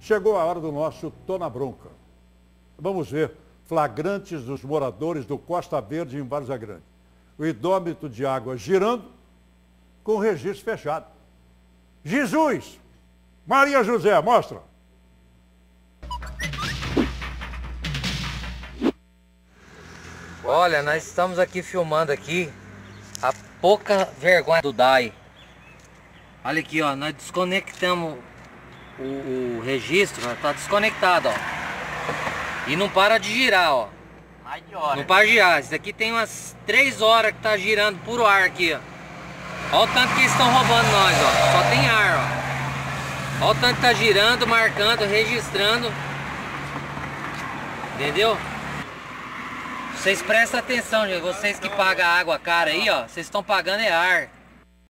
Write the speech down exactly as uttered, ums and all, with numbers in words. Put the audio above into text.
Chegou a hora do nosso Tô na Bronca. Vamos ver flagrantes dos moradores do Costa Verde em Várzea Grande. O hidrômetro de água girando com o registro fechado. Jesus! Maria José, mostra! Olha, nós estamos aqui filmando aqui a pouca vergonha do D A I. Olha aqui, ó, nós desconectamos o, o registro, ó, tá desconectado, ó. E não para de girar, ó. Mais de hora. Não para de girar. Isso aqui tem umas três horas que tá girando puro ar aqui, ó. Olha o tanto que eles estão roubando nós, ó. Só tem ar, ó. Olha o tanto que tá girando, marcando, registrando. Entendeu? Vocês prestem atenção, gente. Vocês que pagam água cara aí, ó. Vocês estão pagando é ar.